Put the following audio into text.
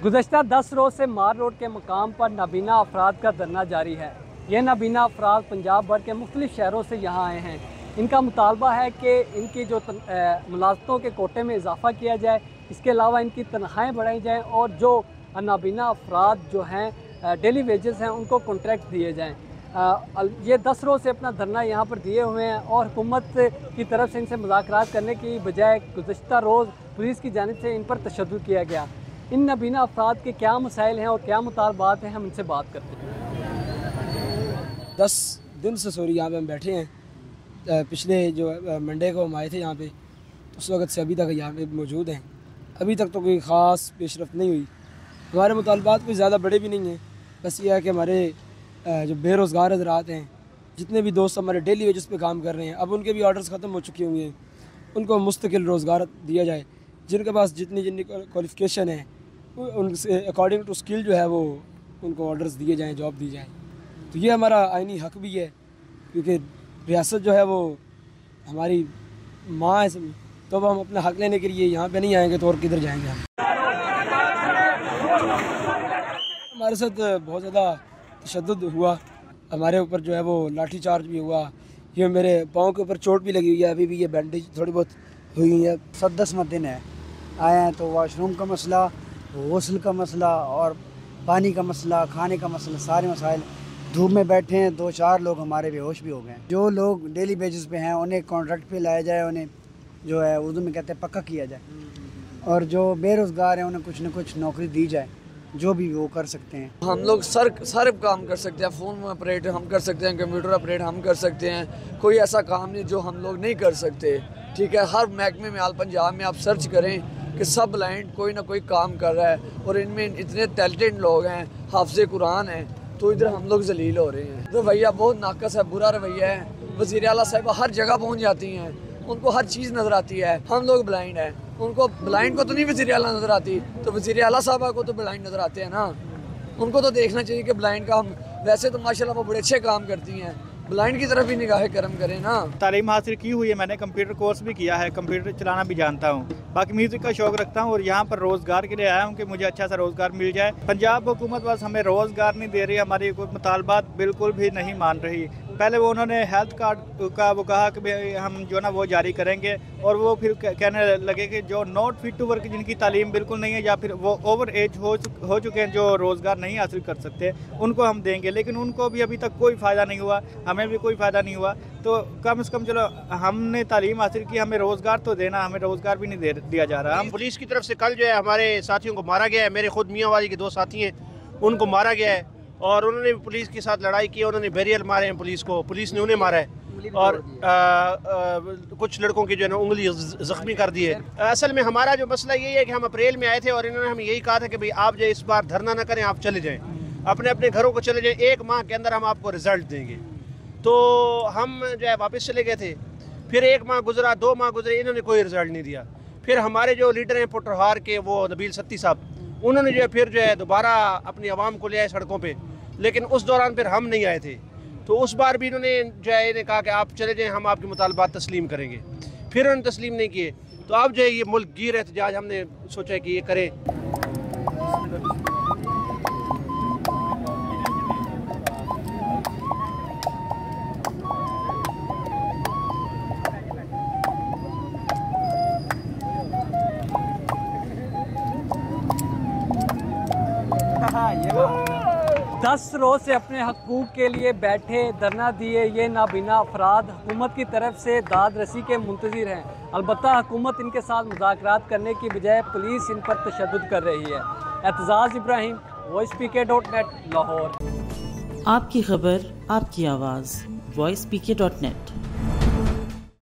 गुज़श्ता 10 रोज़ से मार रोड के मुकाम पर नाबीना अफराद का धरना जारी है। ये नाबीना अफराद पंजाब भर के मुख्तलिफ शहरों से यहाँ आए हैं। इनका मुतालबा है कि इनकी जो मुलाजमतों के कोटे में इजाफ़ा किया जाए, इसके अलावा इनकी तनख्वाहें बढ़ाई जाएँ और जो नाबीना अफराद जो हैं डेली वेजेस हैं उनको कॉन्ट्रैक्ट दिए जाएँ। ये 10 रोज़ से अपना धरना यहाँ पर दिए हुए हैं और हुकूमत की तरफ से इनसे मुज़ाकरात करने की बजाय गुज़श्ता रोज़ पुलिस की जानिब से इन पर तशद्दुद किया गया। इन नाबीना अफराद के क्या मसाइल हैं और क्या मुतालबात हैं, हम इनसे बात करते हैं। 10 दिन से यहाँ पे हम बैठे हैं। पिछले जो मंडे को हम आए थे यहाँ पे, तो उस वक्त से अभी तक यहाँ पे मौजूद हैं। अभी तक तो कोई ख़ास पेशरफ नहीं हुई। हमारे मुतालबात कोई ज़्यादा बड़े भी नहीं हैं। बस ये है कि हमारे जो बेरोज़गार हज़रात हैं, जितने भी दोस्त हमारे डेली वेजेस पे काम कर रहे हैं, अब उनके भी ऑर्डर्स ख़त्म हो चुके हुए हैं, उनको मुस्तकिल रोज़गार दिया जाए। जिनके पास जितनी क्वालिफ़िकेशन है उनसे अकॉर्डिंग टू स्किल जो है वो उनको ऑर्डर्स दिए जाएँ, जॉब दी जाए। तो ये हमारा आइनी हक भी है, क्योंकि रियासत जो है वो हमारी माँ है। तो अब हम अपना हक लेने के लिए यहाँ पे नहीं आएंगे तो और किधर जाएंगे हम। हमारे साथ बहुत ज़्यादा तशद्दुद हुआ, हमारे ऊपर जो है वो लाठी चार्ज भी हुआ। ये मेरे पाँव के ऊपर चोट भी लगी हुई है, अभी भी ये बैंडेज थोड़ी बहुत हुई है। 7-10 दिन है आए हैं, तो वाशरूम का मसला, गस्ल का मसला और पानी का मसला, खाने का मसला, सारे मसाइल। धूप में बैठे हैं, 2-4 लोग हमारे बेहोश भी हो गए। जो लोग डेली बेसिस पे हैं उन्हें कॉन्ट्रैक्ट पे लाया जाए, उन्हें जो है उर्दू में कहते हैं पक्का किया जाए, और जो बेरोज़गार हैं उन्हें कुछ न कुछ नौकरी दी जाए, जो भी वो कर सकते हैं। हम लोग सारे काम कर सकते हैं। फ़ोन में ऑपरेट हम कर सकते हैं, कंप्यूटर ऑपरेट हम कर सकते हैं। कोई ऐसा काम नहीं जो हम लोग नहीं कर सकते। ठीक है, हर महकमे में आल पंजाब में आप सर्च करें कि सब ब्लाइंड कोई ना कोई काम कर रहा है, और इनमें इतने टैलेंटेड लोग हैं, हाफ़िज़ कुरान हैं, तो इधर हम लोग जलील हो रहे हैं। रवैया बहुत नाकस है, बुरा रवैया है। वज़ीर आला साहिबा हर जगह पहुँच जाती हैं, उनको हर चीज़ नज़र आती है। हम लोग ब्लाइंड हैं, उनको ब्लाइंड को तो नहीं वज़ीर आला नज़र आती, तो वज़ीर आला साहबा को तो ब्लाइंड नज़र आते हैं ना। उनको तो देखना चाहिए कि ब्लाइंड का हम, वैसे तो माशाल्लाह वो बड़े अच्छे काम करती हैं, ब्लाइंड की तरफ भी निगाह करम करें ना। तालीम हासिल की हुई है, मैंने कंप्यूटर कोर्स भी किया है, कंप्यूटर चलाना भी जानता हूँ, बाकी म्यूज़िक का शौक़ रखता हूँ, और यहाँ पर रोज़गार के लिए आया हूँ कि मुझे अच्छा सा रोज़गार मिल जाए। पंजाब हुकूमत बस हमें रोज़गार नहीं दे रही, हमारी कोई मुतालबात बिल्कुल भी नहीं मान रही। पहले वो उन्होंने हेल्थ कार्ड का वो कहा कि हम जो ना वो जारी करेंगे, और वो फिर कहने लगे कि जो नॉट फिट टू वर्क, जिनकी तालीम बिल्कुल नहीं है या फिर वो ओवर एज हो चुके हैं, जो रोज़गार नहीं हासिल कर सकते, उनको हम देंगे। लेकिन उनको भी अभी तक कोई फ़ायदा नहीं हुआ, हमें भी कोई फ़ायदा नहीं हुआ। तो कम से कम चलो हमने तालीम हासिल की, हमें रोज़गार तो देना, हमें रोज़गार भी नहीं दिया जा रहा। हम पुलिस की तरफ से कल जो है हमारे साथियों को मारा गया है। मेरे खुद मियांवाली के 2 साथी हैं, उनको मारा गया है, और उन्होंने पुलिस के साथ लड़ाई की, उन्होंने बैरियर मारे हैं पुलिस को, पुलिस ने उन्हें मारा है, और कुछ लड़कों की जो है ना उंगली ज़ख्मी कर दी है। असल में हमारा जो मसला यही है कि हम अप्रैल में आए थे और इन्होंने हमें यही कहा था कि भाई आप जो इस बार धरना ना करें, आप चले जाएं, अपने अपने घरों को चले जाएं, 1 माह के अंदर हम आपको रिज़ल्ट देंगे। तो हम जो है वापस चले गए थे। फिर 1 माह गुजरा, 2 माह गुजरे, इन्होंने कोई रिज़ल्ट नहीं दिया। फिर हमारे जो लीडर हैं पुटरहार के, वो नबील सत्ती साहब, उन्होंने जो है फिर जो है दोबारा अपनी आवाम को ले आए सड़कों पे, लेकिन उस दौरान फिर हम नहीं आए थे। तो उस बार भी इन्होंने जो है इन्हें कहा कि आप चले जाएं, हम आपके मुतालबात तस्लीम करेंगे। फिर उन्होंने तस्लीम नहीं किए, तो अब जो है ये मुल्क गिर एहतजाज हमने सोचा कि ये करें। ये 10 रोज़ से अपने हकूक़ के लिए बैठे, धरना दिए ये नाबीना अफराद हुकूमत की तरफ से दाद रसी के मुंतज़िर हैं। अलबत्ता हुकूमत इनके साथ मुज़ाकरात करने की बजाय पुलिस इन पर तशद्दुद कर रही है। एतजाज़ इब्राहिम, voicepk.net, लाहौर। आपकी खबर, आपकी आवाज़, voicepk.net।